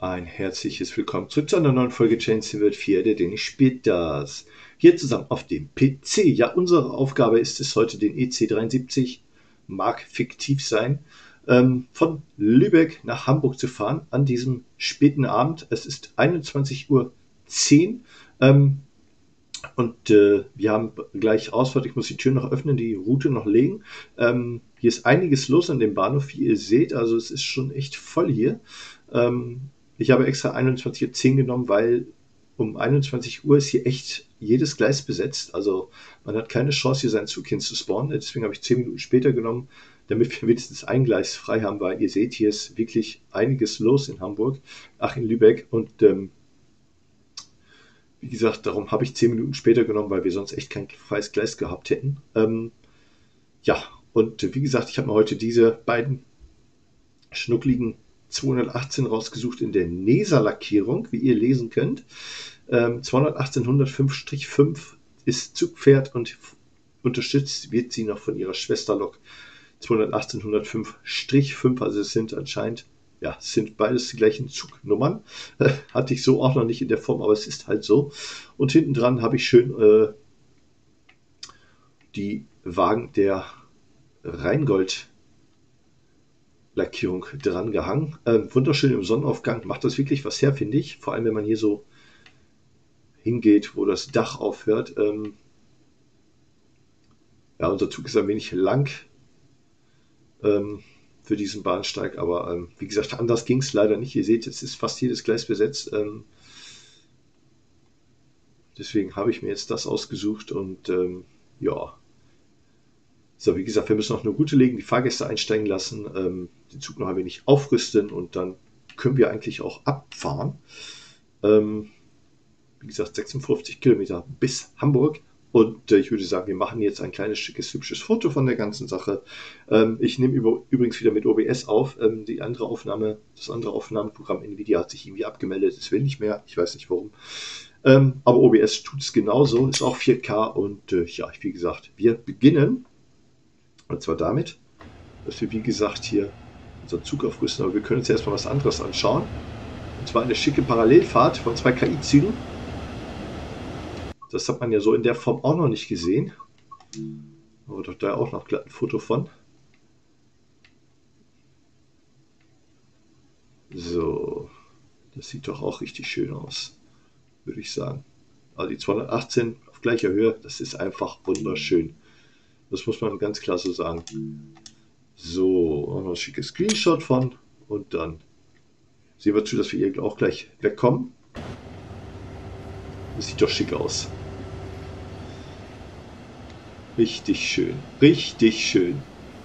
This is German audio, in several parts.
Ein herzliches Willkommen zurück zu einer neuen Folge Chainsaw World 4, der Dennis spielt das. Hier zusammen auf dem PC. Ja, unsere Aufgabe ist es heute, den EC73, mag fiktiv sein, von Lübeck nach Hamburg zu fahren an diesem späten Abend. Es ist 21:10 Uhr. Wir haben gleich Ausfahrt. Ich muss die Tür noch öffnen, die Route noch legen. Hier ist einiges los an dem Bahnhof, wie ihr seht. Also es ist schon echt voll hier. Ich habe extra 21:10 Uhr genommen, weil um 21 Uhr ist hier echt jedes Gleis besetzt. Also man hat keine Chance, hier seinen Zug hinzuspawnen. Deswegen habe ich 10 Minuten später genommen, damit wir wenigstens ein Gleis frei haben, weil ihr seht, hier ist wirklich einiges los in Hamburg, in Lübeck. Und wie gesagt, darum habe ich 10 Minuten später genommen, weil wir sonst echt kein freies Gleis gehabt hätten. Ja, und wie gesagt, ich habe mir heute diese beiden schnuckligen 218 rausgesucht in der NESA-Lackierung, wie ihr lesen könnt. 218-105-5 ist Zugpferd und unterstützt wird sie noch von ihrer Schwesterlok 218-105-5. Also es sind anscheinend, ja, es sind beides die gleichen Zugnummern. Hatte ich so auch noch nicht in der Form, aber es ist halt so. Und hinten dran habe ich schön die Wagen der Rheingold Lackierung dran gehangen. Wunderschön im Sonnenaufgang, macht das wirklich was her, finde ich. Vor allem, wenn man hier so hingeht, wo das Dach aufhört. Ja, unser Zug ist ein wenig lang für diesen Bahnsteig, aber wie gesagt, anders ging es leider nicht. Ihr seht, jetzt ist fast jedes Gleis besetzt. Deswegen habe ich mir jetzt das ausgesucht und ja. So, wie gesagt, wir müssen noch eine Route legen, die Fahrgäste einsteigen lassen, den Zug noch ein wenig aufrüsten und dann können wir eigentlich auch abfahren. Wie gesagt, 56 Kilometer bis Hamburg. Und ich würde sagen, wir machen jetzt ein kleines, schickes, hübsches Foto von der ganzen Sache. Ich nehme übrigens wieder mit OBS auf. Das andere Aufnahmeprogramm Nvidia hat sich irgendwie abgemeldet. Es will nicht mehr. Ich weiß nicht warum. Aber OBS tut es genauso. Ist auch 4K. Und ja, wie gesagt, wir beginnen. Und zwar damit, dass wir, wie gesagt, hier unseren Zug aufrüsten. Aber wir können uns erstmal was anderes anschauen. Und zwar eine schicke Parallelfahrt von 2 KI-Zügen. Das hat man ja so in der Form auch noch nicht gesehen. Aber doch da auch noch glatt ein Foto von. So, das sieht doch auch richtig schön aus, würde ich sagen. Also die 218 auf gleicher Höhe, das ist einfach wunderschön. Das muss man ganz klar so sagen. So, auch noch ein schickes Screenshot von. Und dann sehen wir zu, dass wir hier auch gleich wegkommen. Das sieht doch schick aus. Richtig schön. Richtig schön.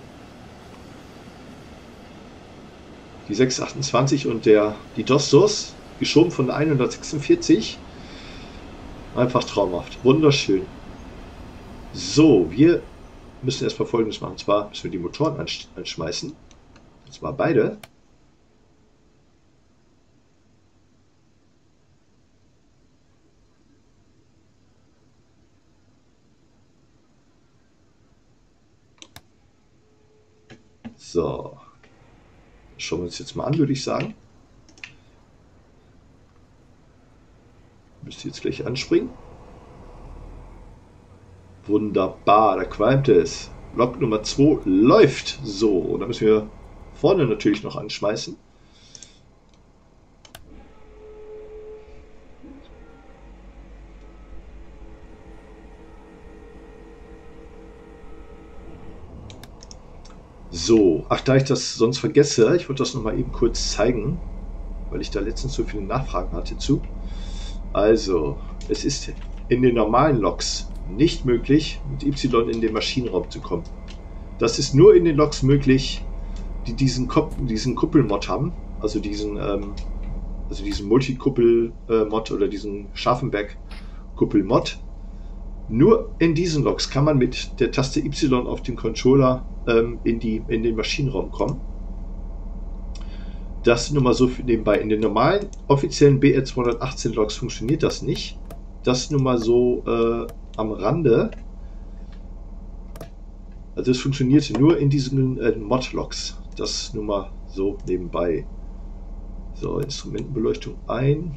Die 628 und die Dostos, geschoben von der 146. Einfach traumhaft. Wunderschön. So, wir müssen erstmal Folgendes machen. Und zwar müssen wir die Motoren anschmeißen. Und zwar beide. So. Das schauen wir uns jetzt mal an, würde ich sagen. Müsste jetzt gleich anspringen. Wunderbar, da qualmt es. Lok Nummer 2 läuft. So, da müssen wir vorne natürlich noch anschmeißen. So, ach, da ich das sonst vergesse, ich wollte das noch mal eben kurz zeigen, weil ich da letztens so viele Nachfragen hatte zu. Also, es ist in den normalen Loks nicht möglich, mit Y in den Maschinenraum zu kommen. Das ist nur in den Loks möglich, die diesen Kuppelmod haben, also diesen Multikuppel-Mod oder diesen Scharfenberg-Kuppel-Mod. Nur in diesen Loks kann man mit der Taste Y auf dem Controller in den Maschinenraum kommen. Das nur mal so nebenbei. In den normalen offiziellen BR 218 Loks funktioniert das nicht. Das nur mal so am Rande. Also es funktioniert nur in diesen Mod-Loks. Das nur mal so nebenbei. So, Instrumentenbeleuchtung ein.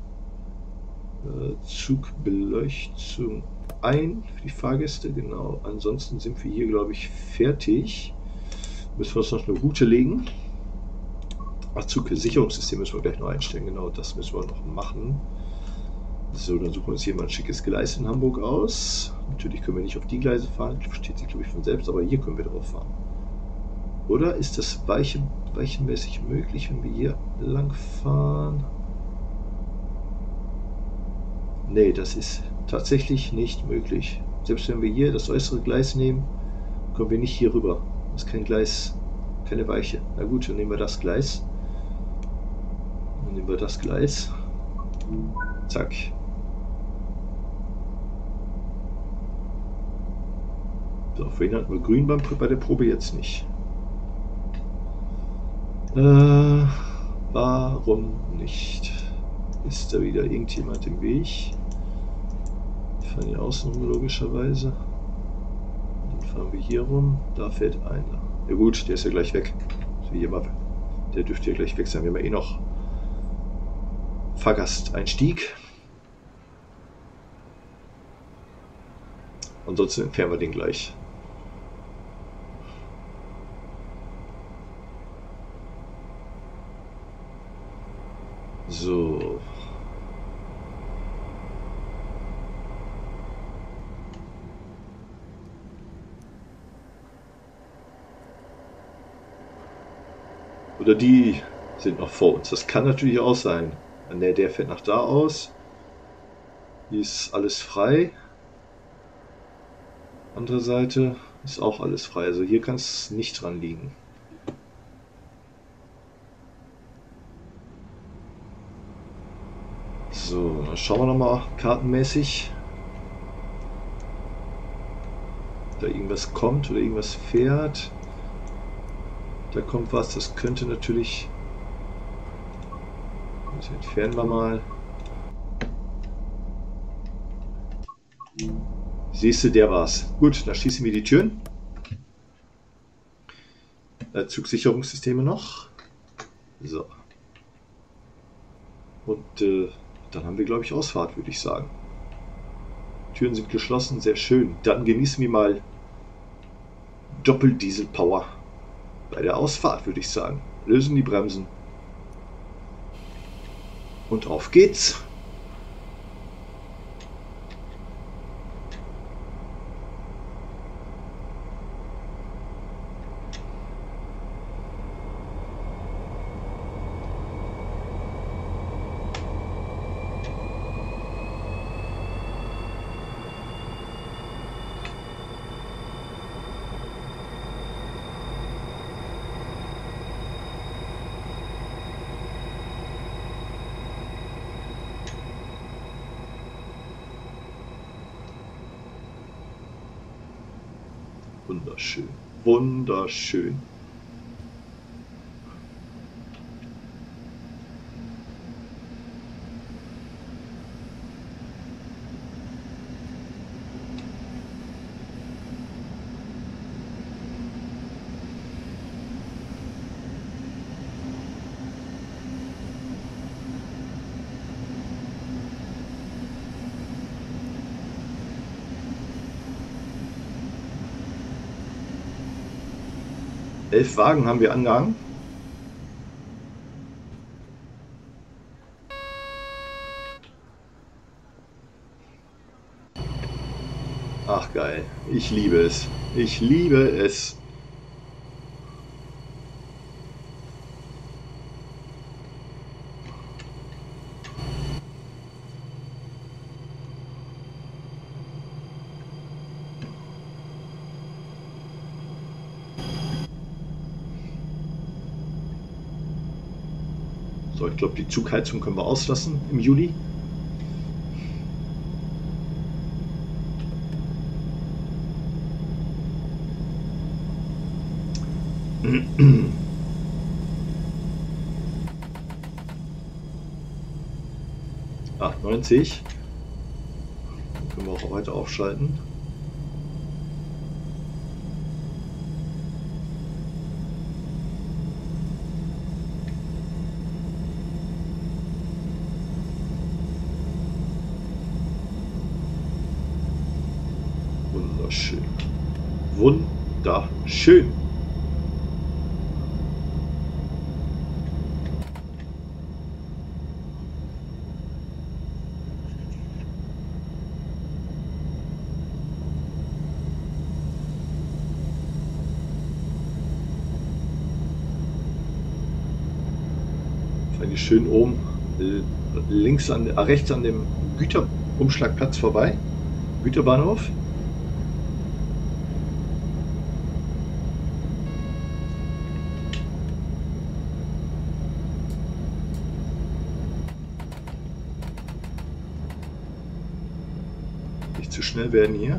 Zugbeleuchtung ein für die Fahrgäste, genau. Ansonsten sind wir hier, glaube ich, fertig. Müssen wir uns noch eine Route legen. Ach, Zugsicherungssystem müssen wir gleich noch einstellen, genau, das müssen wir noch machen. So, dann suchen wir uns hier mal ein schickes Gleis in Hamburg aus. Natürlich können wir nicht auf die Gleise fahren, das versteht sich, glaube ich, von selbst, aber hier können wir drauf fahren. Oder ist das weichenmäßig möglich, wenn wir hier lang fahren? Nee, das ist tatsächlich nicht möglich. Selbst wenn wir hier das äußere Gleis nehmen, kommen wir nicht hier rüber. Das ist kein Gleis, keine Weiche. Na gut, dann nehmen wir das Gleis. Dann nehmen wir das Gleis. Zack. So, vorhin hatten wir grün bei der Probe, jetzt nicht. Warum nicht? Ist da wieder irgendjemand im Weg? Wir fahren hier außen rum, logischerweise. Dann fahren wir hier rum. Da fährt einer. Ja gut, der ist ja gleich weg. Also hier mal, der dürfte ja gleich weg sein. Wir haben ja eh noch Fahrgasteinstieg. Ansonsten entfernen wir den gleich. So. Oder die sind noch vor uns. Das kann natürlich auch sein. Der fährt nach da aus. Hier ist alles frei. Andere Seite ist auch alles frei. Also hier kann es nicht dran liegen. So, dann schauen wir nochmal kartenmäßig. Ob da irgendwas kommt oder irgendwas fährt. Da kommt was, das könnte natürlich... Das entfernen wir mal. Siehst du, der war's. Gut, dann schließen wir die Türen. Zugsicherungssysteme noch. So. Und dann haben wir, glaube ich, Ausfahrt, würde ich sagen. Türen sind geschlossen, sehr schön. Dann genießen wir mal Doppeldiesel-Power bei der Ausfahrt, würde ich sagen. Lösen die Bremsen. Und auf geht's. Wunderschön. Wunderschön. Elf Wagen haben wir angehangen. Ach geil, ich liebe es. Ich liebe es. So, ich glaube, die Zugheizung können wir auslassen im Juli. Ah, 90. Dann können wir auch weiter aufschalten. Wunderschön. Wunderschön. Schön oben rechts an dem Güterumschlagplatz vorbei. Güterbahnhof. Nicht zu schnell werden hier.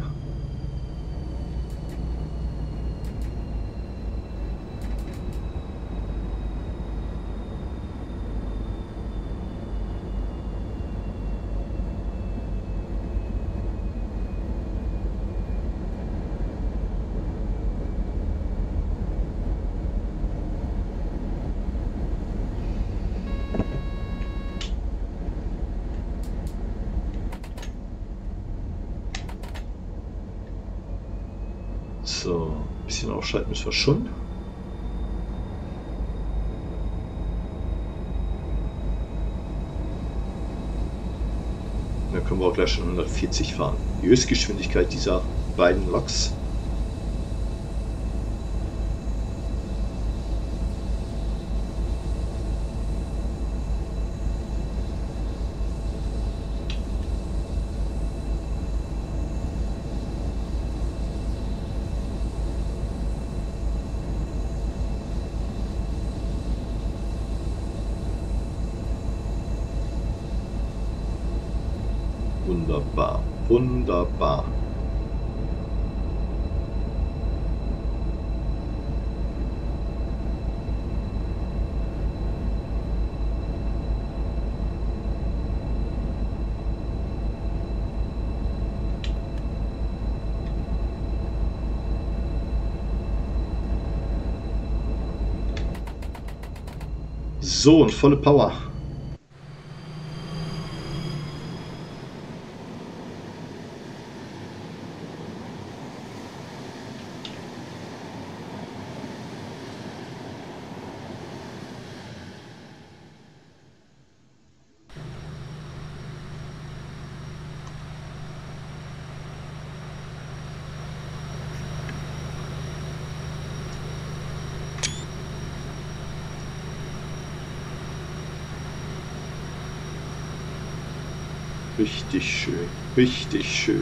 So, ein bisschen aufschalten müssen wir schon. Dann können wir auch gleich schon 140 fahren. Die Höchstgeschwindigkeit dieser beiden Loks. Wunderbar, wunderbar. So, und volle Power. Richtig schön, richtig schön.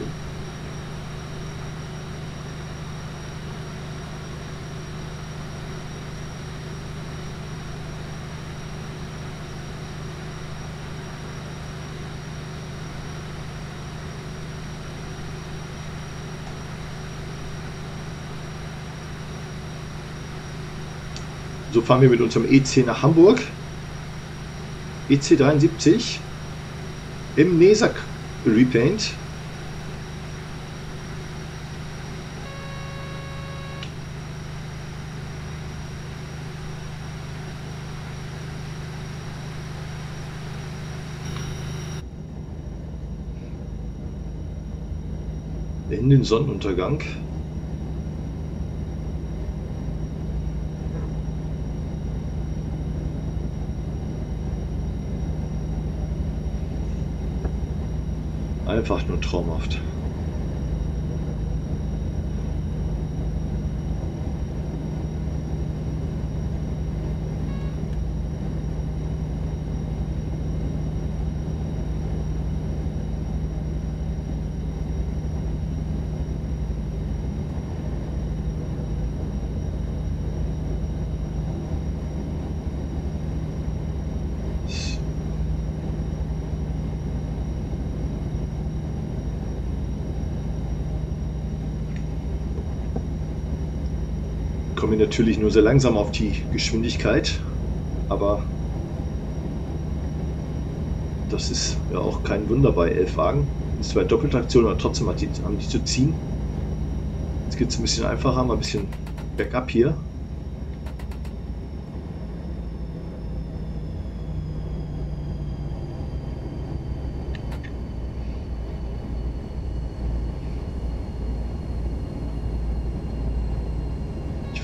So fahren wir mit unserem EC nach Hamburg. EC 73 im Nesak Repaint. In den Sonnenuntergang. Einfach nur traumhaft. Komme natürlich nur sehr langsam auf die Geschwindigkeit, aber das ist ja auch kein Wunder bei 11 Wagen. Das ist zwar Doppeltraktion, aber trotzdem haben die zu ziehen. Jetzt geht es ein bisschen einfacher, mal ein bisschen bergab hier.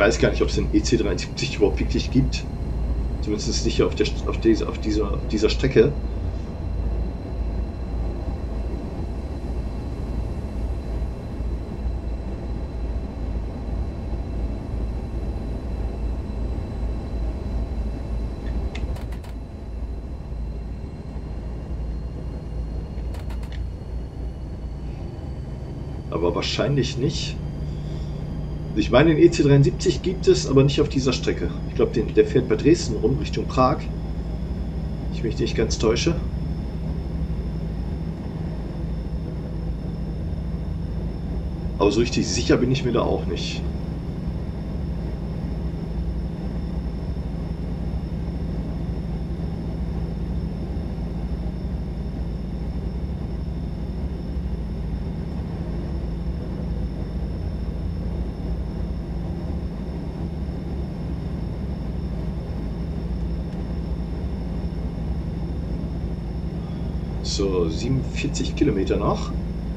weiß gar nicht, ob es den EC73 überhaupt wirklich gibt. Zumindest nicht auf dieser Strecke. Aber wahrscheinlich nicht. Ich meine, den EC73 gibt es, aber nicht auf dieser Strecke. Ich glaube, der fährt bei Dresden rum, Richtung Prag. Ich mich nicht ganz täusche. Aber so richtig sicher bin ich mir da auch nicht. So, 47 Kilometer noch.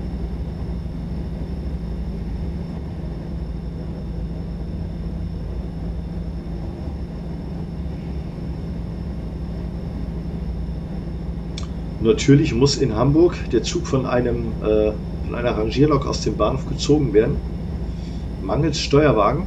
Natürlich muss in Hamburg der Zug von einer Rangierlok aus dem Bahnhof gezogen werden. Mangels Steuerwagen.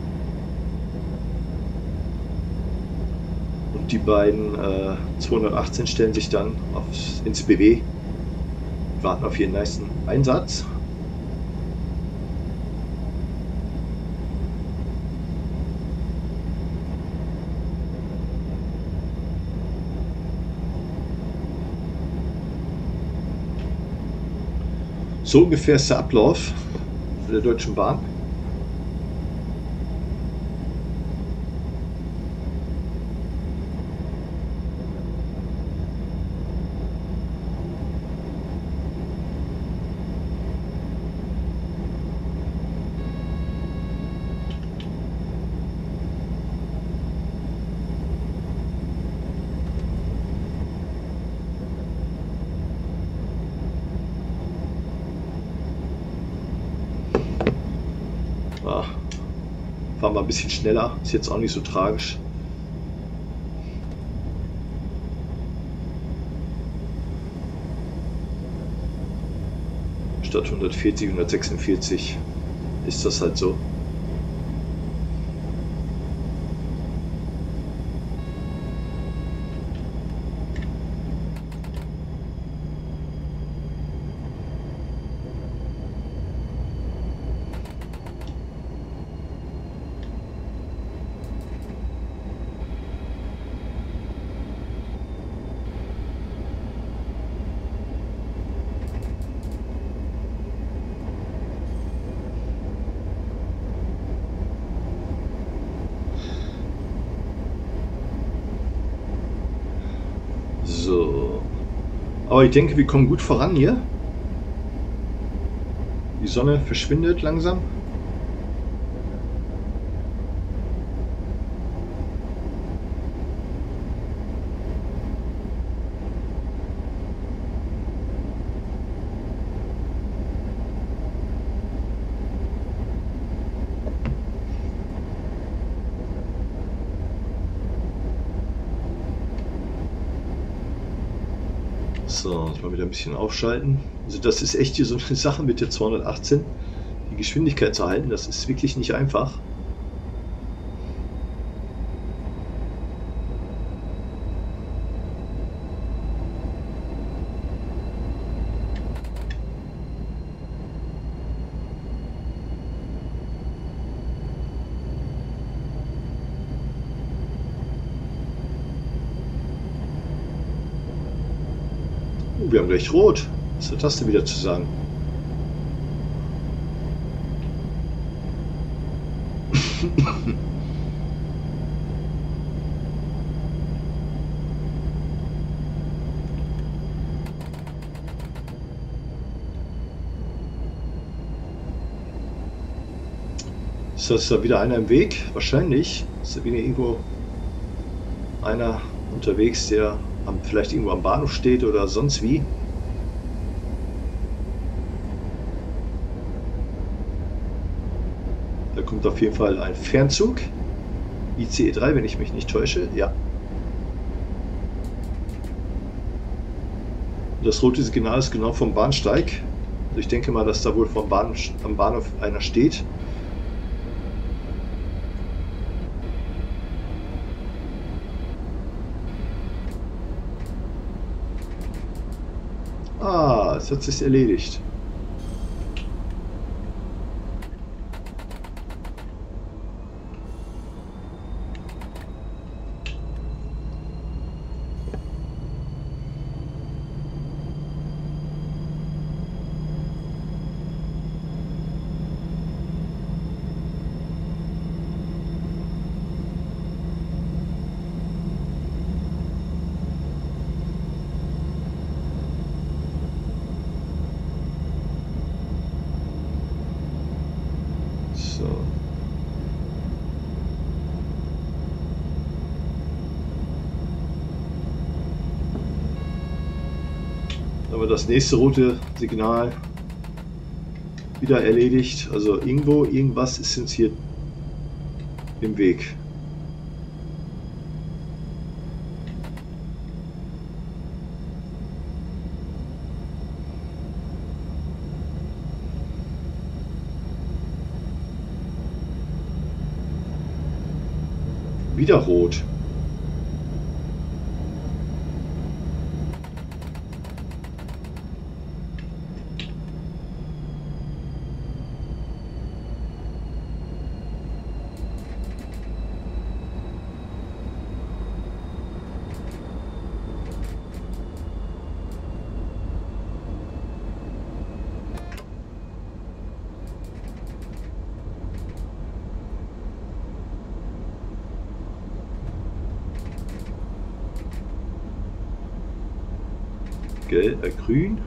Und die beiden 218 stellen sich dann ins BW, warten auf ihren nächsten Einsatz. So ungefähr ist der Ablauf der Deutschen Bahn. Fahren wir ein bisschen schneller, ist jetzt auch nicht so tragisch. Statt 140, 146 ist das halt so. So. Aber ich denke, wir kommen gut voran hier. Die Sonne verschwindet langsam. So, mal wieder ein bisschen aufschalten. Also das ist echt hier so eine Sache mit der 218. Die Geschwindigkeit zu halten, das ist wirklich nicht einfach. Wir haben gleich rot. Was hat das denn wieder zu sagen? Ist das da wieder einer im Weg? Wahrscheinlich. Ist da wieder irgendwo einer unterwegs, der vielleicht irgendwo am Bahnhof steht oder sonst wie. Da kommt kommt auf jeden Fall ein Fernzug. ICE 3, wenn ich mich nicht täusche. Ja. Das rote Signal ist genau vom Bahnsteig. Also ich denke mal, dass da wohl am Bahnhof einer steht. Ah, es hat sich erledigt. So. Aber das nächste rote Signal wieder erledigt. Also irgendwas ist uns hier im Weg. Wieder rot. Grün.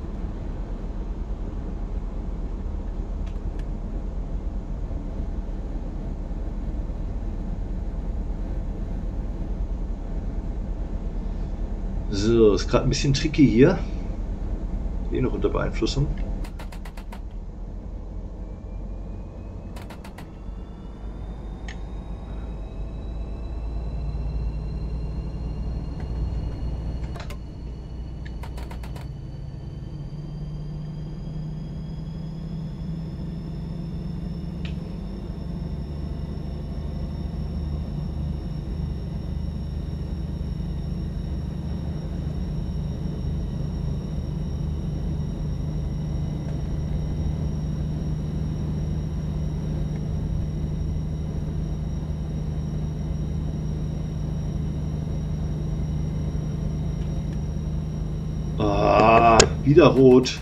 So, ist gerade ein bisschen tricky hier. Noch unter Beeinflussung. Ah, wieder rot.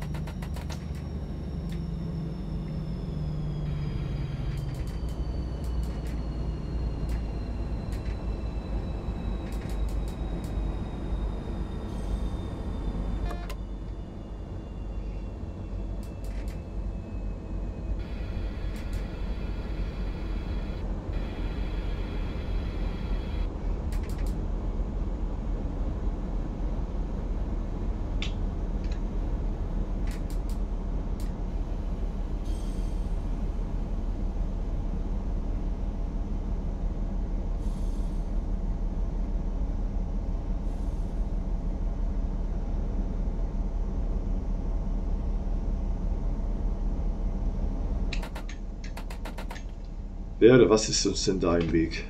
Wer oder was ist uns denn da im Weg?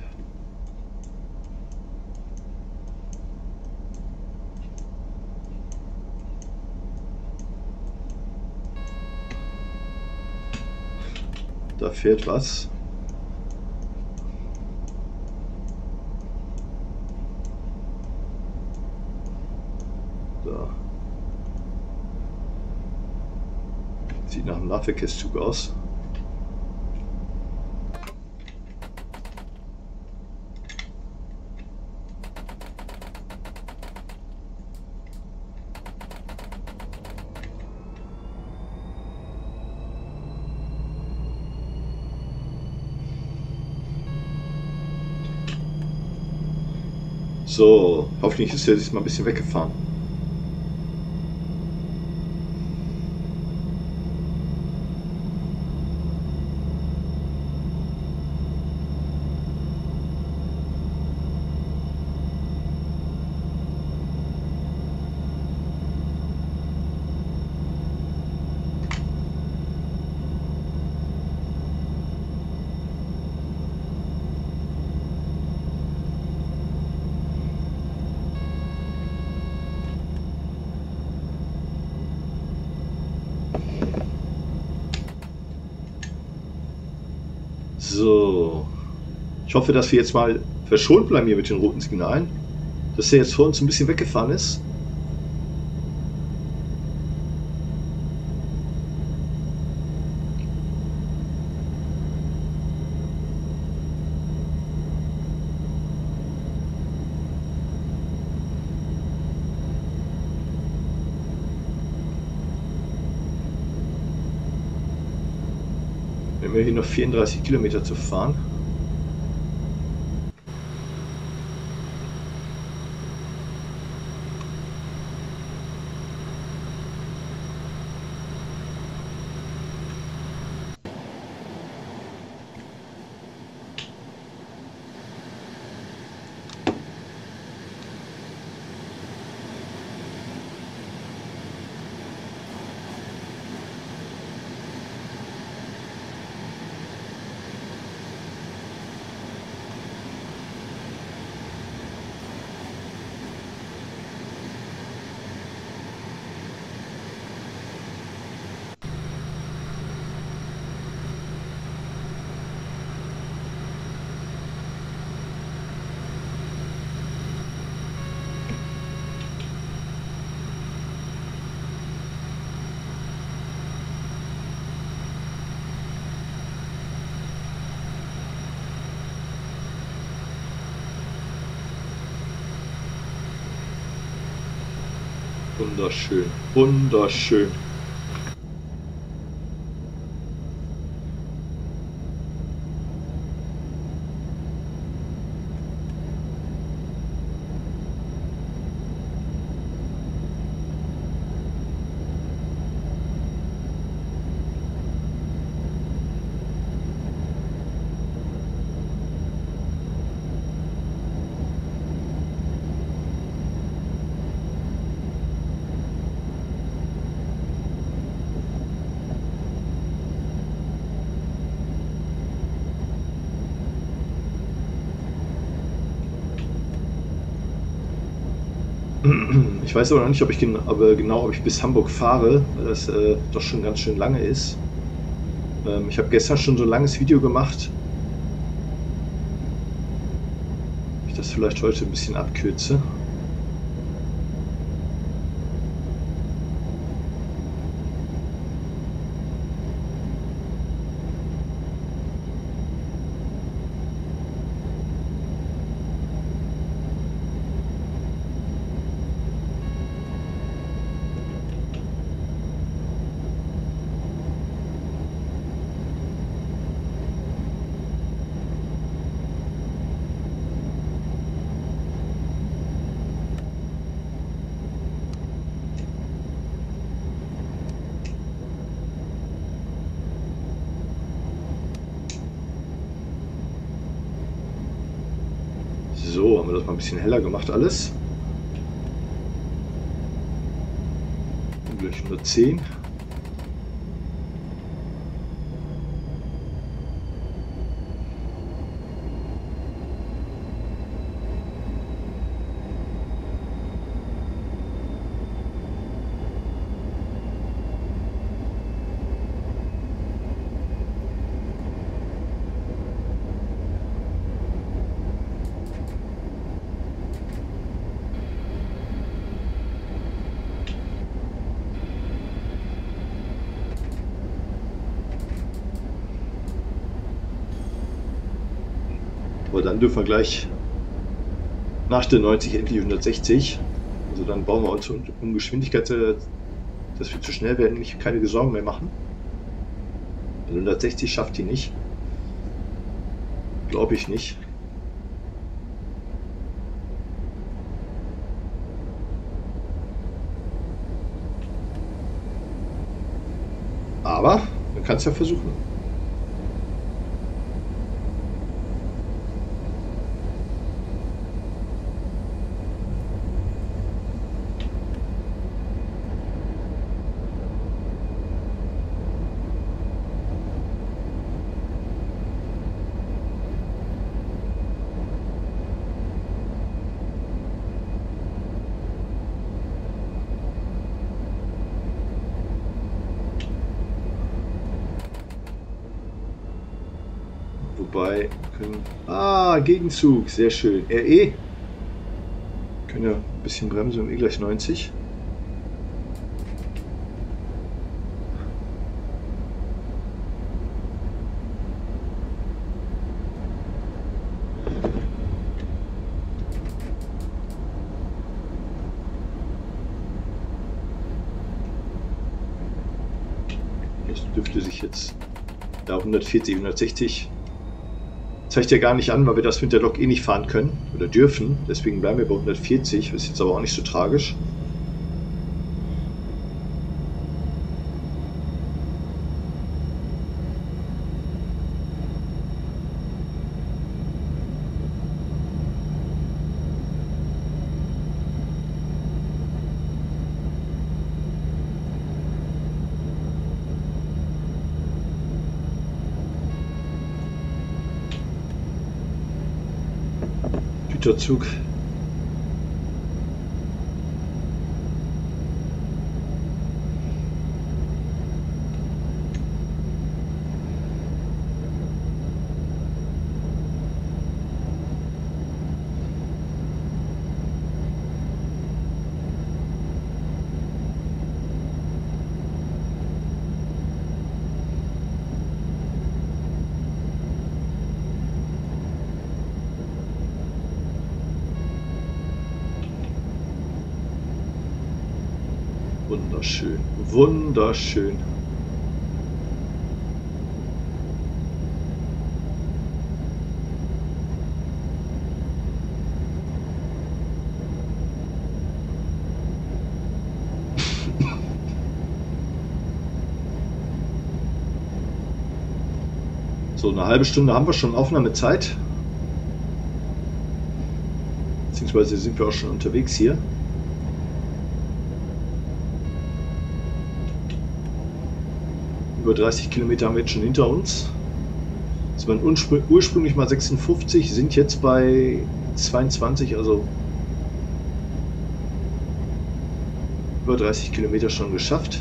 Da fährt was. Da. Sieht nach einem Nahverkehrszug aus. So, hoffentlich ist er diesmal ein bisschen weggefahren. So. Ich hoffe, dass wir jetzt mal verschont bleiben hier mit den roten Signalen. Dass der jetzt vor uns ein bisschen weggefahren ist. Wir haben ja hier noch 34 Kilometer zu fahren. Wunderschön, wunderschön. Ich weiß aber noch nicht, ob ich bis Hamburg fahre, weil das doch schon ganz schön lange ist. Ich habe gestern schon so ein langes Video gemacht. Ob ich das vielleicht heute ein bisschen abkürze. So, haben wir das mal ein bisschen heller gemacht alles. Gleich 110. Aber dann dürfen wir gleich nach der 90 endlich 160. Also dann brauchen wir uns um Geschwindigkeit, dass wir zu schnell werden, keine Sorgen mehr machen. Also 160 schafft die nicht. Glaube ich nicht. Aber man kann es ja versuchen. vorbei. Können, Gegenzug, sehr schön. RE. Können ja ein bisschen bremsen, E gleich 90. Dürfte sich jetzt, ja, 140, 160 zeigt ja gar nicht an, weil wir das mit der Lok eh nicht fahren können oder dürfen. Deswegen bleiben wir bei 140, ist jetzt aber auch nicht so tragisch. Güterzug. Wunderschön, wunderschön. So, eine halbe Stunde haben wir schon Aufnahmezeit. Beziehungsweise sind wir auch schon unterwegs hier. Über 30 Kilometer haben wir jetzt schon hinter uns. Das waren ursprünglich mal 56, sind jetzt bei 22, also über 30 Kilometer schon geschafft.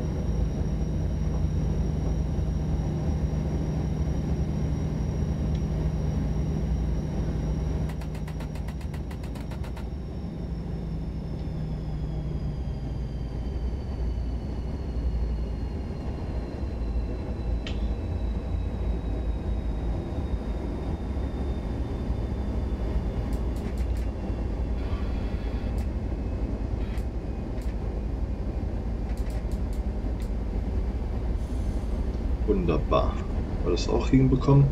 Wunderbar. Haben wir das auch hinbekommen?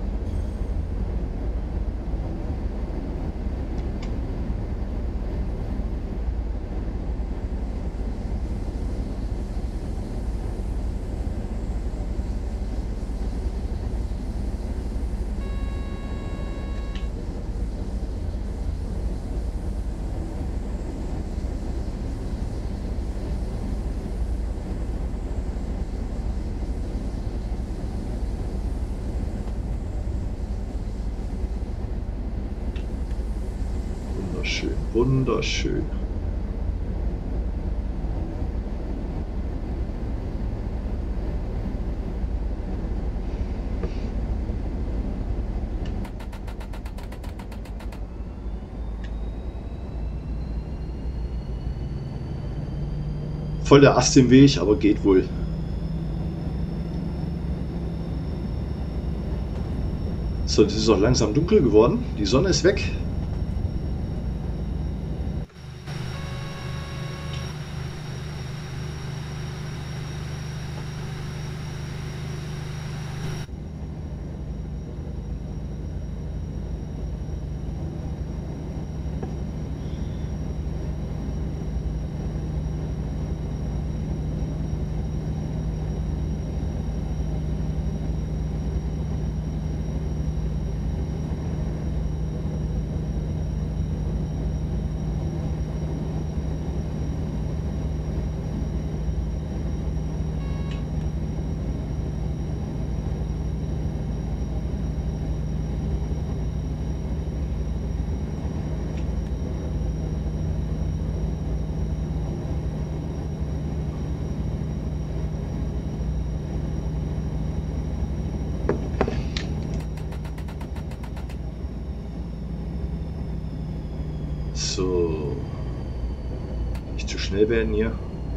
Wunderschön, wunderschön. Voll der Ast im Weg, aber geht wohl. So, es ist auch langsam dunkel geworden. Die Sonne ist weg. So. Nicht zu schnell werden hier.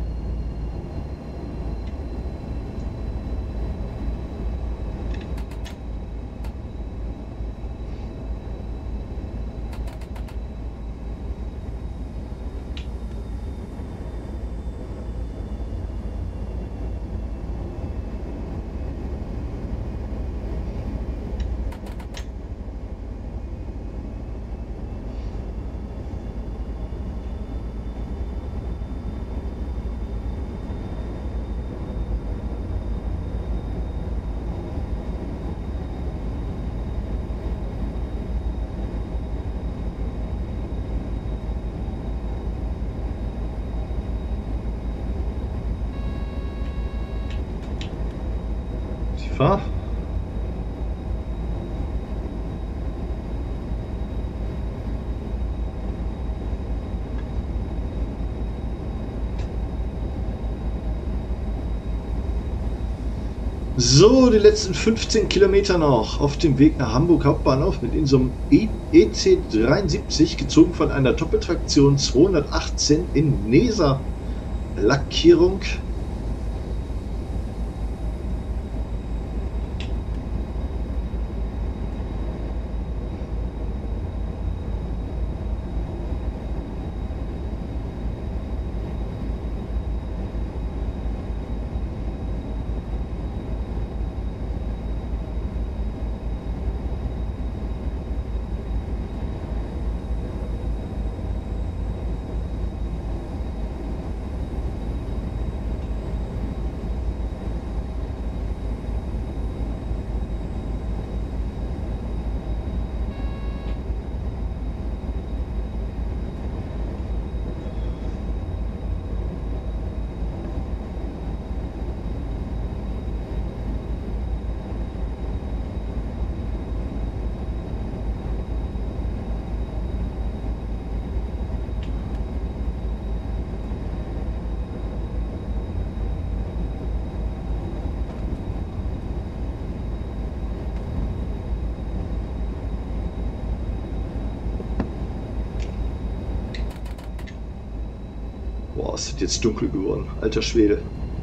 Fahr. So, die letzten 15 Kilometer noch auf dem Weg nach Hamburg Hauptbahnhof mit in so einem EC73, gezogen von einer Doppeltraktion 218 in Neser Lackierung. Boah, es ist jetzt dunkel geworden. Alter Schwede.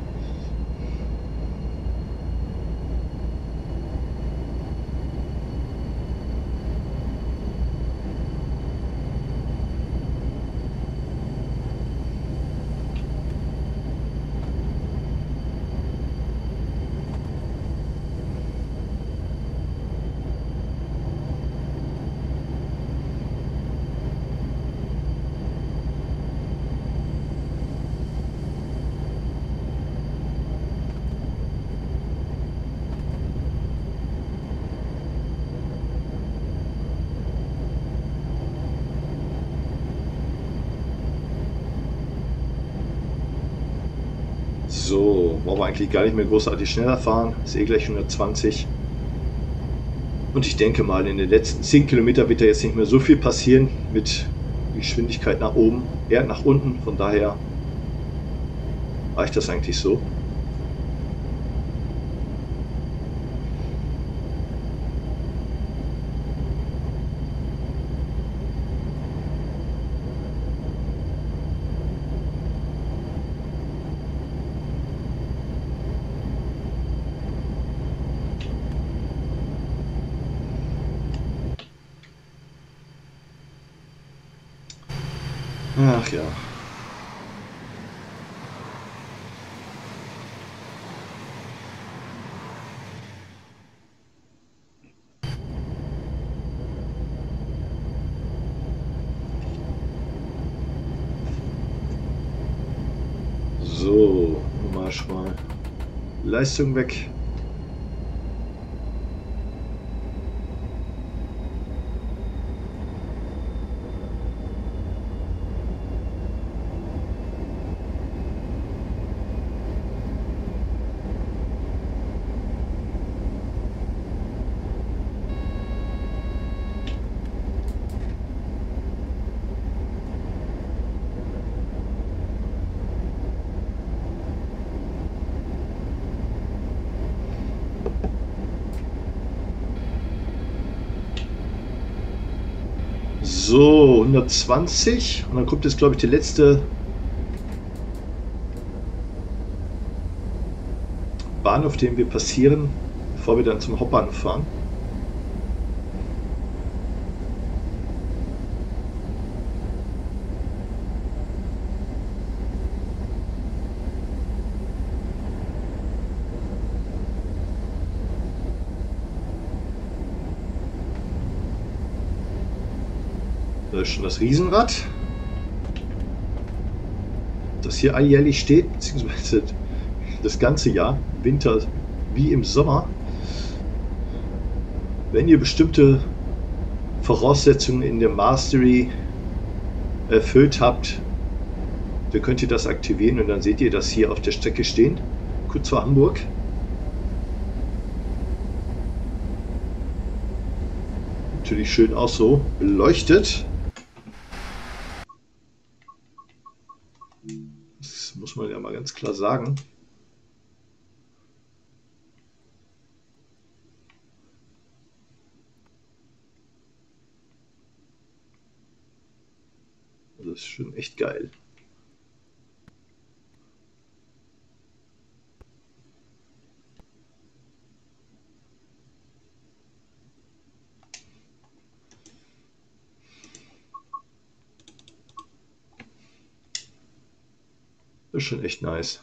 So, wollen wir eigentlich gar nicht mehr großartig schneller fahren. Ist eh gleich 120. Und ich denke mal, in den letzten 10 Kilometern wird da jetzt nicht mehr so viel passieren mit Geschwindigkeit nach oben, eher nach unten. Von daher reicht das eigentlich so. Ach ja. So, Marsch mal. Leistung weg. So, 120. Und dann kommt jetzt, glaube ich, die letzte Bahnhof, den wir passieren, bevor wir dann zum Hauptbahnhof fahren. Da ist schon das Riesenrad, das hier alljährlich steht, beziehungsweise das ganze Jahr, Winter wie im Sommer. Wenn ihr bestimmte Voraussetzungen in der Mastery erfüllt habt, dann könnt ihr das aktivieren und dann seht ihr das hier auf der Strecke stehen, kurz vor Hamburg. Natürlich schön auch so beleuchtet. Das muss man ja mal ganz klar sagen. Das ist schon echt geil. Das ist schon echt nice.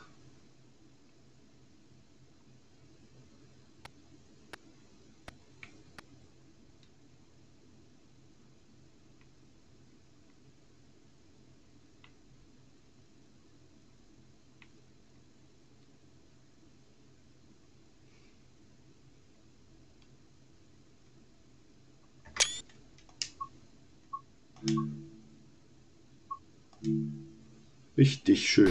Richtig schön.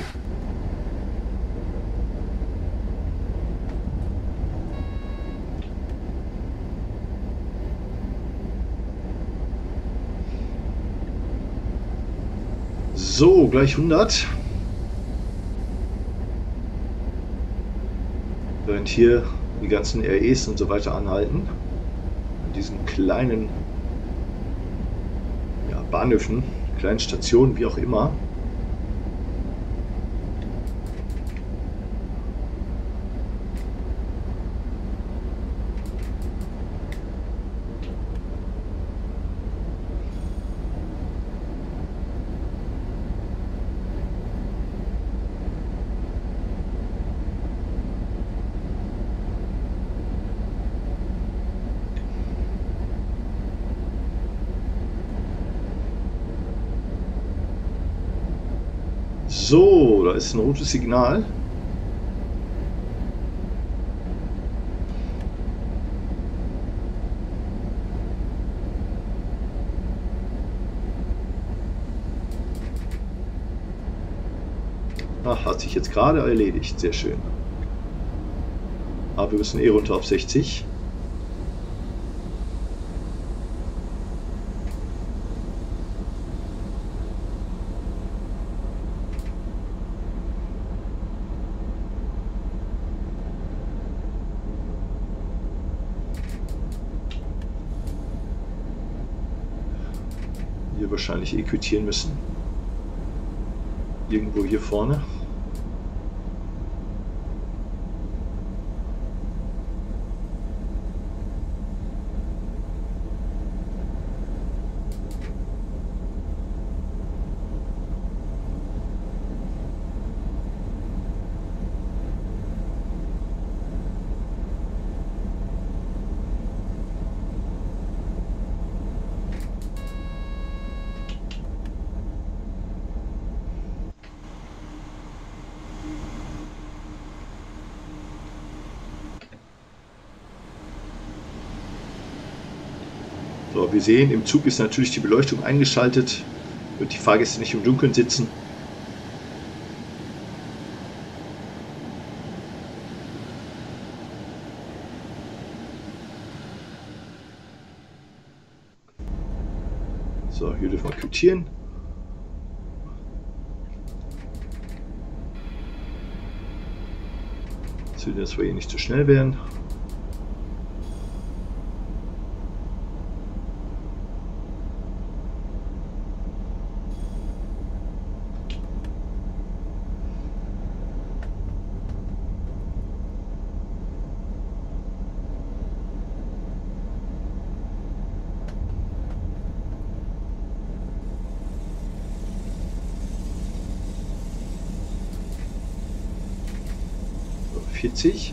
So, gleich 100. Während hier die ganzen REs und so weiter anhalten. An diesen kleinen Bahnhöfen, kleinen Stationen, wie auch immer. So, da ist ein rotes Signal. Ach, hat sich jetzt gerade erledigt. Sehr schön. Aber wir müssen eh runter auf 60. Hier wahrscheinlich equitieren müssen. Irgendwo hier vorne. So, wir sehen, im Zug ist natürlich die Beleuchtung eingeschaltet, damit die Fahrgäste nicht im Dunkeln sitzen. So, hier dürfen wir quittieren. Sehen, dass wir hier nicht zu schnell werden. 42.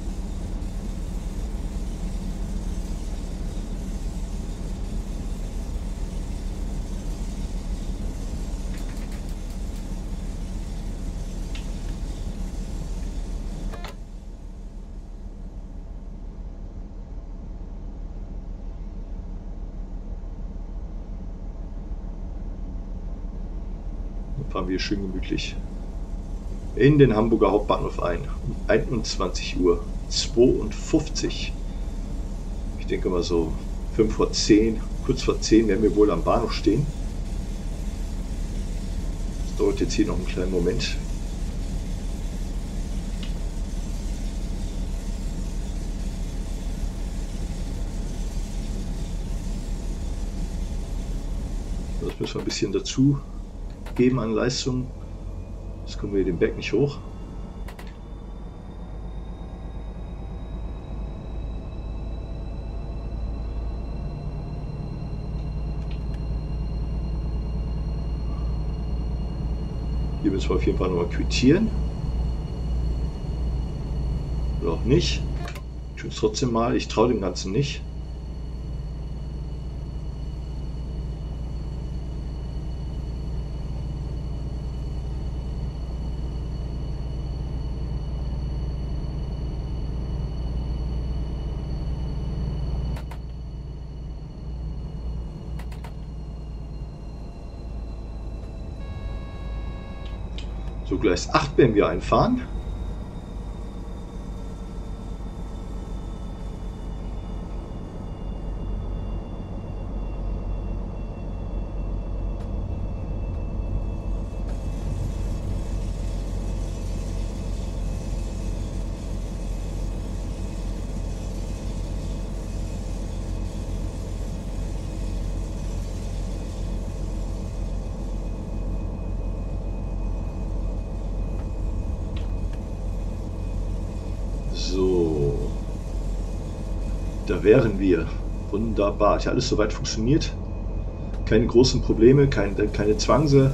Fahren wir schön gemütlich in den Hamburger Hauptbahnhof ein. Um 21:52 Uhr. Ich denke mal so 5 vor 10, kurz vor 10 werden wir wohl am Bahnhof stehen. Das dauert jetzt hier noch einen kleinen Moment. Das müssen wir ein bisschen dazu geben an Leistung. Jetzt kommen wir den Berg nicht hoch. Hier müssen wir auf jeden Fall nochmal quittieren. Oder auch nicht. Ich tue es trotzdem mal. Ich traue dem Ganzen nicht. So, Gleis 8 werden wir einfahren. So, da wären wir. Wunderbar. Hat ja alles soweit funktioniert. Keine großen Probleme, keine Zwangse.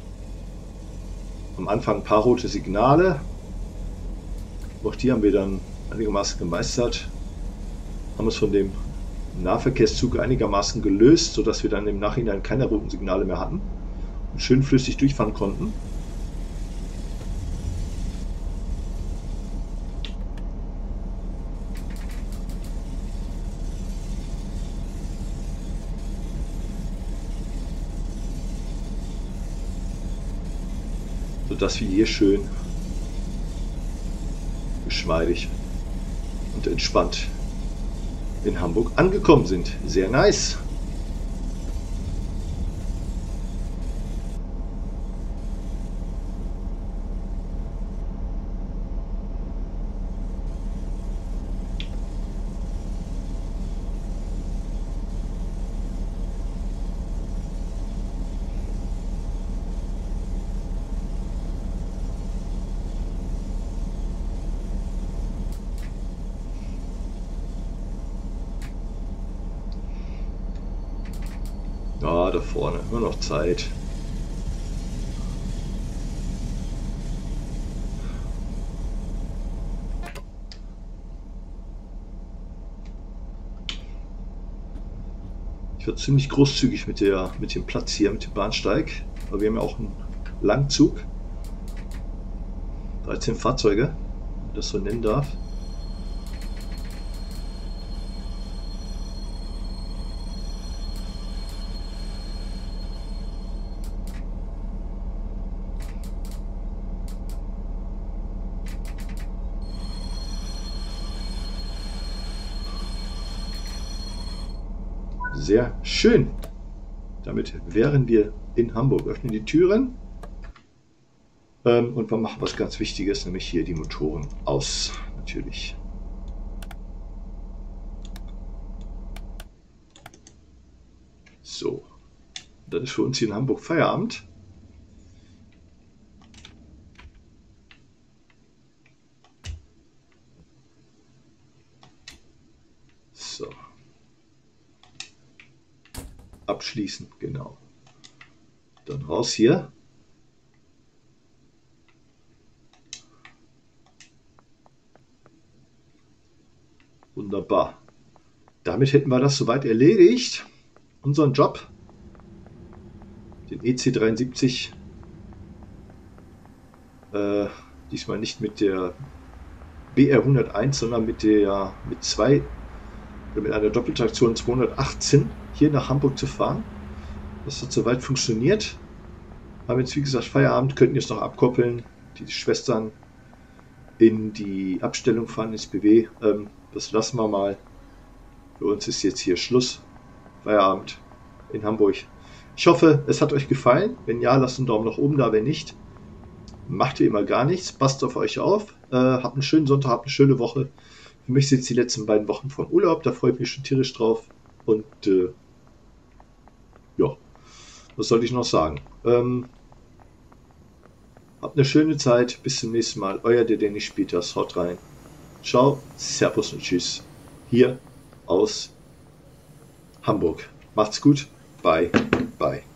Am Anfang ein paar rote Signale. Auch die haben wir dann einigermaßen gemeistert. Haben es von dem Nahverkehrszug einigermaßen gelöst, sodass wir dann im Nachhinein keine roten Signale mehr hatten und schön flüssig durchfahren konnten. Sodass wir hier schön geschmeidig und entspannt in Hamburg angekommen sind. Sehr nice. Ja, da vorne, immer noch Zeit. Ich war ziemlich großzügig mit dem Platz hier, mit dem Bahnsteig. Aber wir haben ja auch einen Langzug. 13 Fahrzeuge, wenn man das so nennen darf. Sehr schön. Damit wären wir in Hamburg. Öffnen die Türen und wir machen was ganz Wichtiges, nämlich hier die Motoren aus. Natürlich. So, dann ist für uns hier in Hamburg Feierabend. So. Abschließen, genau. Dann raus hier. Wunderbar. Damit hätten wir das soweit erledigt. Unseren Job. Den EC73. Diesmal nicht mit der BR 101, sondern mit einer Doppeltraktion 218 hier nach Hamburg zu fahren. Das hat soweit funktioniert. Haben jetzt wie gesagt Feierabend, könnten jetzt noch abkoppeln, die Schwestern in die Abstellung fahren, ins BW. Das lassen wir mal. Für uns ist jetzt hier Schluss. Feierabend in Hamburg. Ich hoffe, es hat euch gefallen. Wenn ja, lasst einen Daumen nach oben da. Wenn nicht, macht wie immer gar nichts. Passt auf euch auf. Habt einen schönen Sonntag, habt eine schöne Woche. Für mich sind jetzt die letzten beiden Wochen von Urlaub. Da freue ich mich schon tierisch drauf. Und ja, was soll ich noch sagen? Habt eine schöne Zeit. Bis zum nächsten Mal. Euer der Dennis Peters. Haut rein. Ciao, Servus und Tschüss. Hier aus Hamburg. Macht's gut. Bye. Bye.